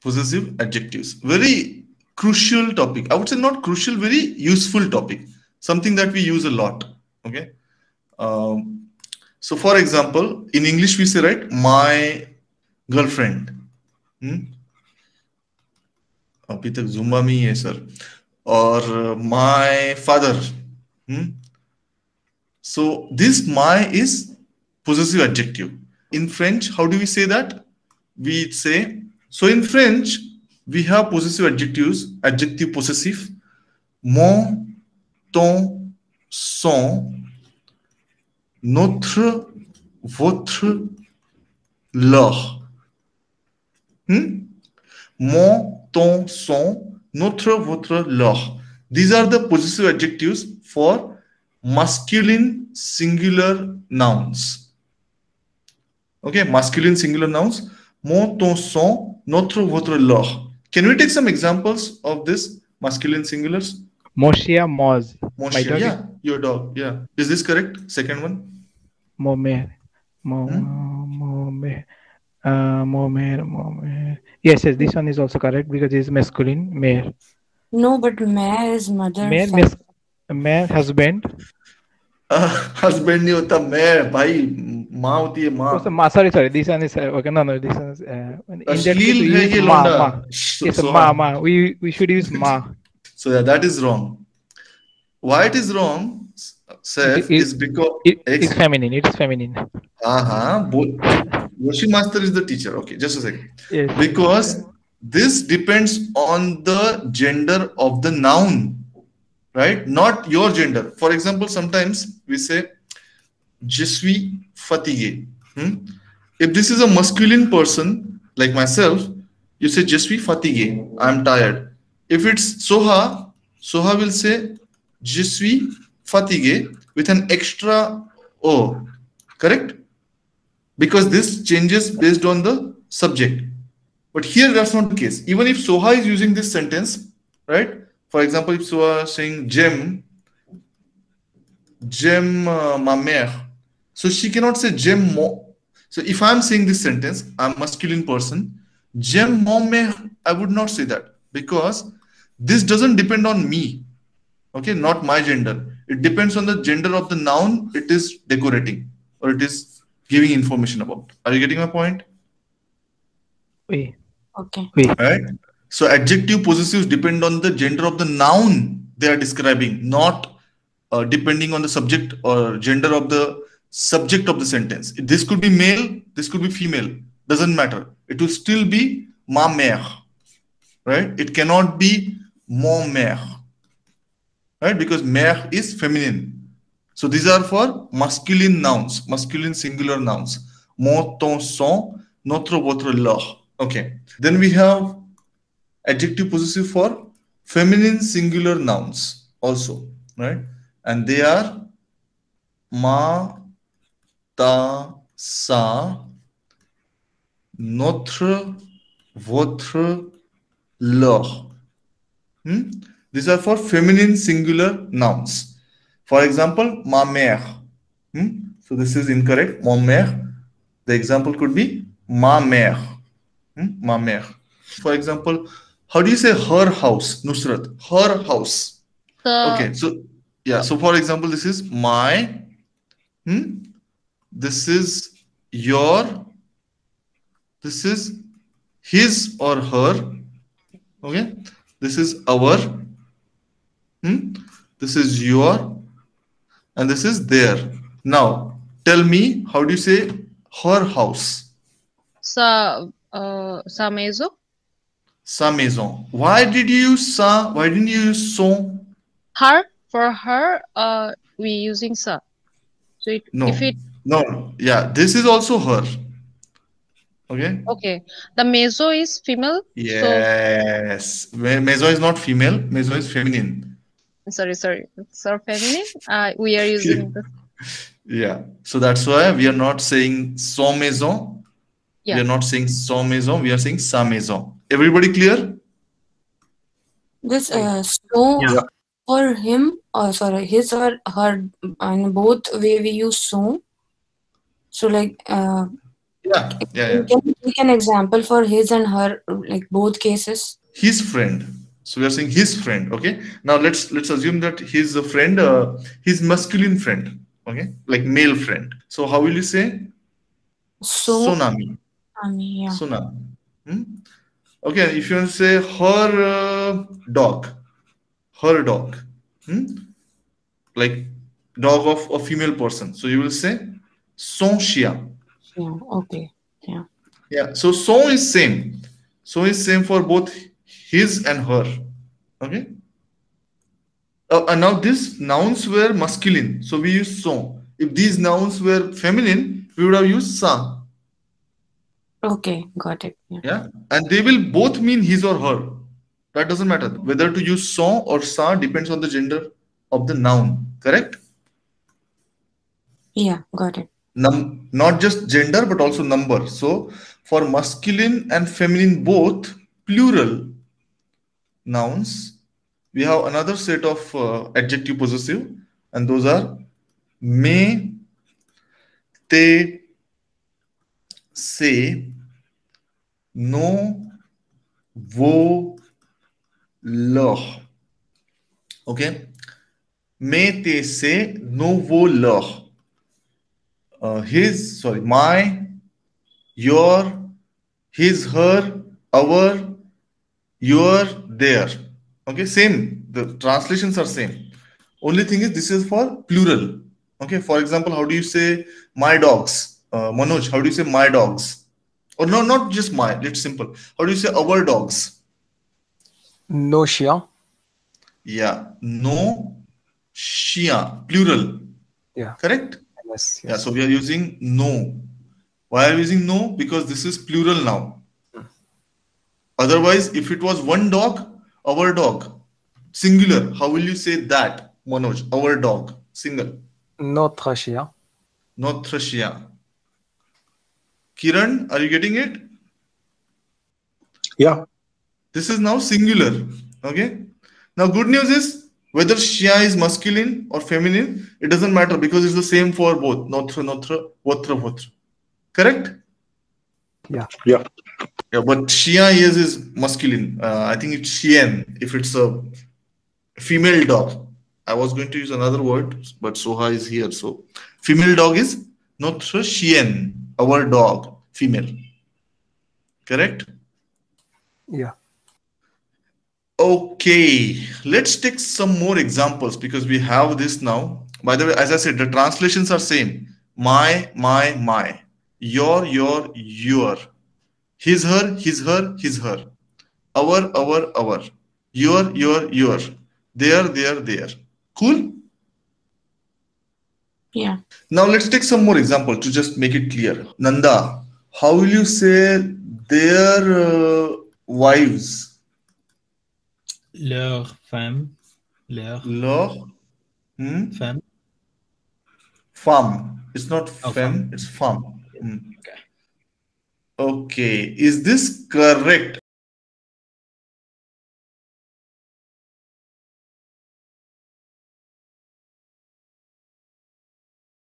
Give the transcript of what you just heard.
possessive adjectives. Very crucial topic. I would say not crucial, very useful topic. Something that we use a lot. Okay. So for example, in English we say, right, my girlfriend. अभी तक Zumba में ही है sir. Or my father. So this my is possessive adjective. In French, how do we say that? We say, so in French, we have possessive adjectives, adjective possessive. Mon, ton, son, notre, votre, leur. Mon, ton, son, notre, votre, leur. These are the possessive adjectives for masculine singular nouns. Okay, masculine singular nouns. Mon, ton, son, notre, votre, leur. Can we take some examples of this masculine singulars? Moshia, Moz. Moshia, yeah, your dog. Yeah. Is this correct? Second one? Momer. Momer. Momer. Yes, this one is also correct because it is masculine. Mer. No, but mer is mother. Mer, husband. Husband नहीं होता मैं भाई माँ होती है माँ. Sorry, this one is okay. No, this one is. अश्लील है ये लौंडा. It's ma. We should use ma. So yeah, that is wrong. Why it is wrong, sir? Is because it's feminine. It is feminine. Washing master is the teacher. Okay, just a second. Yes. Because this depends on the gender of the noun, right? Not your gender. For example, sometimes we say, "Je suis fatigué." If this is a masculine person like myself, you say, "Je suis fatigué." I'm tired. If it's Soha, Soha will say, "Je suis fatigué" with an extra O. Correct? Because this changes based on the subject. But here that's not the case. Even if Soha is using this sentence, right? For example, if Soha is saying j'aime ma mère, so she cannot say j'aime mon. So if I'm saying this sentence, I'm a masculine person, j'aime mon mère, I would not say that because this doesn't depend on me. Okay, not my gender. It depends on the gender of the noun it is decorating or it is giving information about. Are you getting my point? Oui. Okay. Oui. Right. So adjective possessives depend on the gender of the noun they are describing, not depending on the subject or gender of the subject of the sentence. This could be male, this could be female. Doesn't matter. It will still be ma mère. Right? It cannot be mon mère. Right? Because mère is feminine. So these are for masculine nouns, masculine singular nouns. Mon, ton, son, notre, votre, leur. Okay. Then we have adjective possessive for feminine singular nouns also, right? And they are ma, ta, sa, notre, votre, leur. These are for feminine singular nouns. For example, ma mère. So this is incorrect. Mon mère. The example could be ma mère. Ma mère. For example, how do you say her house, Nusrat? Her house. Okay. So yeah. So for example, this is my. This is your. This is his or her. Okay. This is our. This is your. And this is there. Now, tell me, how do you say her house? Sa maison. Sa maison. Why did you use sa? Why didn't you use son? Her, for her, we using sa. So it, no. If it. No. Yeah, this is also her. Okay. Okay. The maison is female. Yes. So, maison is not female. Maison is feminine. Sorry. So feminine. We are using the. Yeah. So that's why we are not saying son maison. Yeah. We are not saying son maison. We are saying sa maison. Everybody clear? This so for him, or sorry, his or her, in both way we use so. So like Yeah, yeah, yeah. Can you take an example for his and her, like both cases? His friend. So we are saying his friend. Okay. Now let's assume that his friend, his masculine friend. Okay, like male friend. So how will you say So, Sonami? yeah. Sonami. Hmm? Okay. If you want to say her dog, her dog. Hmm? Like dog of a female person. So you will say son chien. Yeah, okay. Yeah. Yeah. So son is same. So is same for both his and her. Okay. And now these nouns were masculine, so we use son. If these nouns were feminine, we would have used sa. Okay, got it. Yeah. Yeah. And they will both mean his or her. That doesn't matter. Whether to use son or sa depends on the gender of the noun. Correct? Yeah, got it. Not just gender but also number. So for masculine and feminine both plural nouns, we have another set of adjective possessive, and those are may, te, se, no, wo, leh. Okay. May, te, se, no, wo, leh. My, your, his, her, our, your, their. Okay, same. The translations are same. Only thing is this is for plural. Okay, for example, how do you say my dogs? Manoj, how do you say my dogs? Or no, not just my, it's simple. How do you say our dogs? Nos chiens. Yeah, no, shia, plural. Yeah. Correct? Yes. Yeah, so we are using no. Why are we using no? Because this is plural now. Otherwise, if it was one dog, our dog, singular, how will you say that, Manoj? Our dog, single. Notre chien. Notre chien. Kiran, are you getting it? Yeah. This is now singular. Okay. Now, good news is whether chien is masculine or feminine, it doesn't matter because it's the same for both. Notre, votre, votre. Correct? Yeah. Yeah. Yeah, but chien is masculine. I think it's chien if it's a female dog. I was going to use another word, but Soha is here. So, female dog is notre chien, our dog, female. Correct? Yeah. Okay, let's take some more examples because we have this now. By the way, as I said, the translations are same. My, your, his, her, his, her. Our, your. Their. Cool? Yeah. Now let's take some more example to just make it clear. Nanda, how will you say their wives? Leur femme. Leur femme. femme. It's not Oh, femme, femme. it's femme. Okay. Okay, is this correct?